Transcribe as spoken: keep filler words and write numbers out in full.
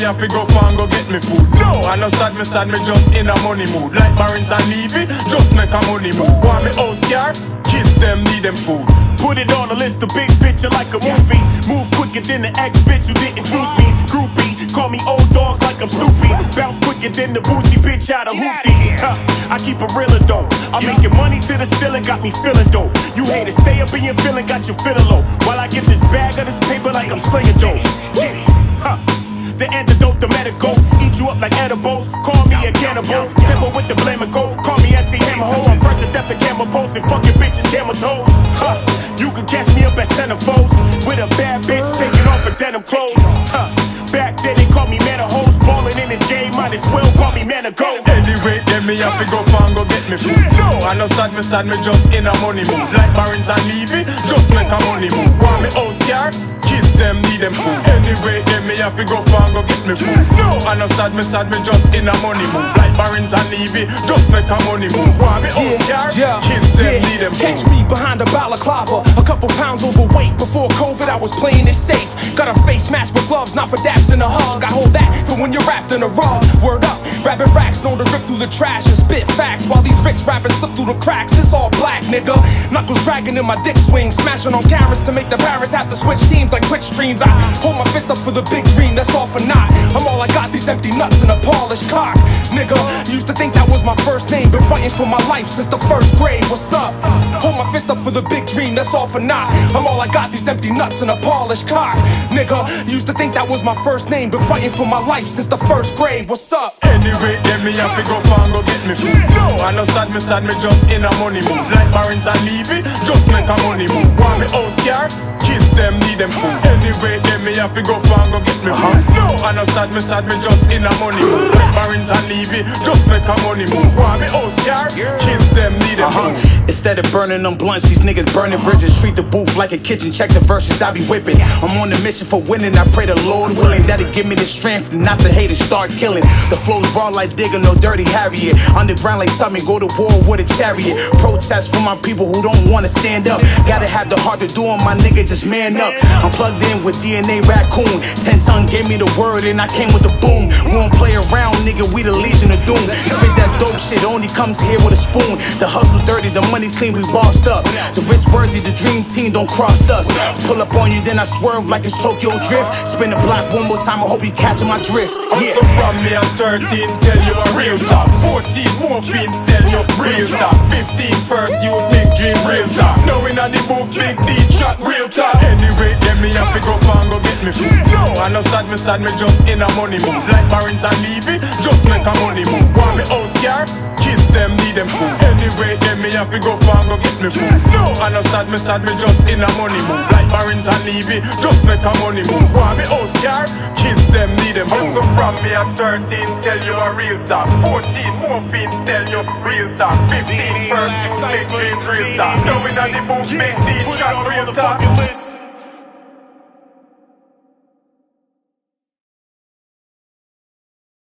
have to go far and go get me food. No, I no sad, me sad, me just in a money mood. Like Barrington Levy, just make a money move. Want me house car, kids them need them food. Put it on the list, the big picture like a movie. Move quicker than the ex-bitch who didn't choose me. Groupie, call me old dogs like I'm Snoopy. Bounce quicker than the boozy bitch out of Hoopty. Huh, I keep it realer though. I'm making money to the ceiling, got me feeling dope. You haters stay up in your feeling, got you feeling low. While I get this bag of this paper like I'm slinging dope. Get it, huh. The antidote, the medical. Eat you up like edibles. Call me a cannibal. Temple with the blame and go. Call me M C Hammer Ho. I'm fresh to death to camera pose and fucking bitches camel toes. Huh. You can catch me up at Centerfolds with a bad bitch taking off her denim clothes. Huh. Back then they called me man of hoes. Ballin' in this game, might as well call me man of gold. Anyway, then me have to go far and go get me food. No, I no sad, me sad, me just in a money mood. Like Barrington Levy, just make a money move. Want me house car, kids them need them food. Anyway, then me have to go far and go get me food. No, I no sad, me sad, me just in a money move. Like Barrington Levy, just make a money move. Want me house car, yeah, kids them yeah. need them food. Catch me behind a balaclava, a couple pounds overweight. Before COVID, I was playing it safe. Got a face mask with gloves, not for daps and a hug. I hold that for when you're wrapped in a rug. Word up, rapping racks, known to rip through the trash and spit facts. While these rich rappers slip through the cracks, it's all black, nigga. Knuckles dragging in my dick swing, smashing on cameras to make the parents have to switch teams like Twitch streams. I hold my fist up for the big dream, that's all for naught. I'm all I got, these empty nuts and a polished cock, nigga. Used to think that was my first name, been fighting for my life since the first grade. What's up? Hold my fist up for the big dream, that's all for naught. I'm all I got, these empty nuts and a polished cock, nigga. Used to think that was my first name, been fighting for my life since the first grade. What's up? Anyway, then me have to go far and go get me food. No, I no sad, me sad, me just in a money mood. Like Barrington Levy, just make a money move. Want me house car, kids them need them food. Anyway, then me have to go far and go get me food. No, I no sad, me sad, me just in a money mood. Like Barrington Levy, just make a money move. Want me house car, kids them need them food. Instead of burning them blunts, these niggas burning bridges. Treat the booth like a kitchen, check the verses, I be whipping. I'm on a mission for winning, I pray the Lord willing that it give me the strength not to hate and start killing. The flow's raw like Digger, no dirty Harriet. Underground like Tubman, go to war with a chariot. Protest for my people who don't wanna stand up. Gotta have the heart to do it, my nigga, just man up. I'm plugged in with D N A Raccoon. Ten Ton gave me the word and I came with the boom. We don't play around, nigga, we the Legion of Doom. Spit that dope shit, only comes here with a spoon. The hustle's dirty, the money's clean, we bossed up. The wrist worthy, the dream team don't cross us. Pull up on you, then I swerve like it's Tokyo Drift. Spin the block one more time, I hope you catching my drift. Yeah. So from me at thirteen, tell you a real talk. Fourteen more fiends, tell you real talk. Fifteen first, you big dream, real talk. Now in the booth, big D track, real talk. Anyway, then me have to go far and go get me food. No, I no sad, me sad, me just in a money move. Like Barrington Levy, just make a money move. Want me house car, kids them need them food. Anyway, then me have to go far and go get me food. No, I no sad, me sad, me just in a money move. Like Barrington Levy, just make a money move. Want me house car, kids them need them food. So from me at thirteen, tell you a real talk. Fourteen more fiends, tell you real talk. Fifteen first, you big dream, real talk. Now in the booth, big D track, real talk.